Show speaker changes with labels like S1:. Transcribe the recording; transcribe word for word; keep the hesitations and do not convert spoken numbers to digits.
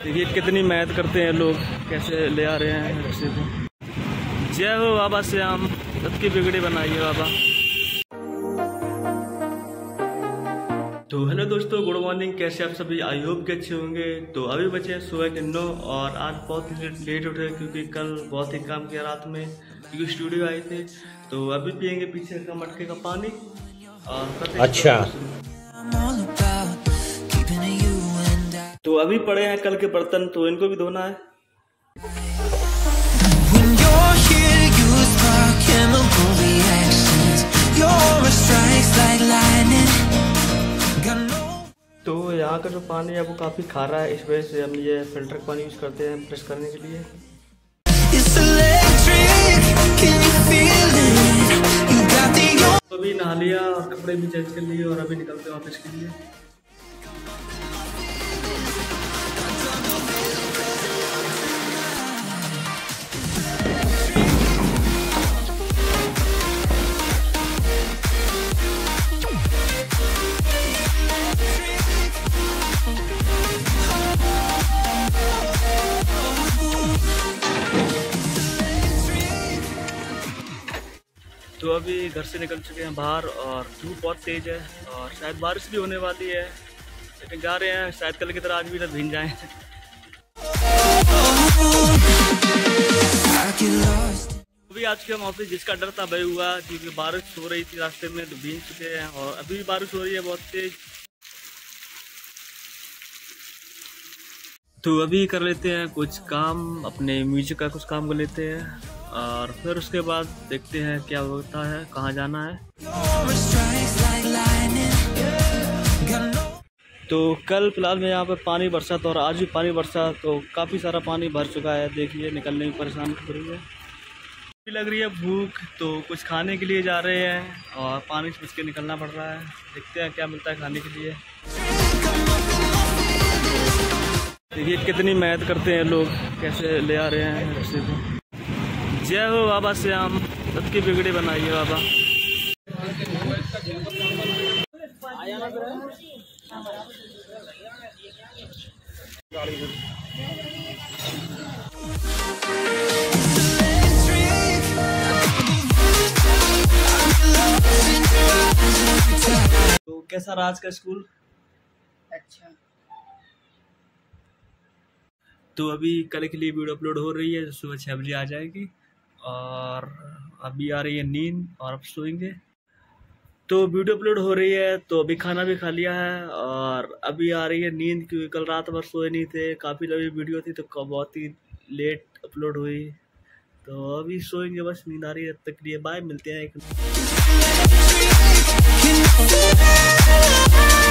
S1: देखिए कितनी मेहनत करते हैं लोग, कैसे ले आ रहे हैं रस्सी को। जय हो बाबा श्याम, सबकी बिगड़ी बनाइए बाबा। तो हेलो दोस्तों, गुड मॉर्निंग। कैसे आप सभी? आई होप के अच्छे होंगे। तो अभी बचे हैं सुबह के नौ और आज बहुत ही लेट उठे क्योंकि कल बहुत ही काम किया रात में, क्योंकि स्टूडियो आए थे। तो अभी पियेंगे पीछे का मटके का पानी और करते हैं। अच्छा, तो अभी पड़े हैं कल के बर्तन, तो इनको भी धोना है। तो यहाँ का जो पानी है वो काफ़ी खारा है, इस वजह से हम ये फिल्टर का पानी यूज़ करते हैं ब्रश करने के लिए। तो अभी नहा लिया और कपड़े भी चेंज कर लिए और अभी निकलते हैं ऑफिस के लिए। तो अभी घर से निकल चुके हैं बाहर और धूप बहुत तेज़ है और शायद बारिश भी होने वाली है, लेकिन जा रहे हैं शायद कल की तरह आज भी ना भीग जाएं। अभी आज के हम ऑफिस जिसका डर था वही हुआ, क्योंकि बारिश हो रही थी रास्ते में, तो भीग चुके हैं और अभी भी बारिश हो रही है बहुत तेज। तो अभी कर लेते हैं कुछ काम, अपने म्यूजिक का कुछ काम कर लेते हैं और फिर उसके बाद देखते हैं क्या होता है, कहाँ जाना है। तो कल फिलहाल में यहाँ पे पानी बरसा था और आज भी पानी बरसा, तो काफ़ी सारा पानी भर चुका है। देखिए निकलने में परेशानी हो रही है, लग रही है भूख, तो कुछ खाने के लिए जा रहे हैं और पानी से बच के निकलना पड़ रहा है। देखते हैं क्या मिलता है खाने के लिए। देखिए कितनी मेहनत करते हैं लोग, कैसे ले आ रहे हैं रस्सी को। जय हो बाबा श्याम, सबकी बिगड़ी बनाइए बाबा। तो कैसा रहा आज का स्कूल?
S2: अच्छा।
S1: तो अभी कल के लिए वीडियो अपलोड हो रही है, सुबह छः बजे आ जाएगी और अभी आ रही है नींद और अब सोएंगे। तो वीडियो अपलोड हो रही है, तो अभी खाना भी खा लिया है और अभी आ रही है नींद, क्योंकि कल रात भर सोए नहीं थे, काफ़ी लंबी वीडियो थी तो बहुत ही लेट अपलोड हुई। तो अभी सोएंगे, बस नींद आ रही है। तब तक लिए बाय, मिलते हैं एक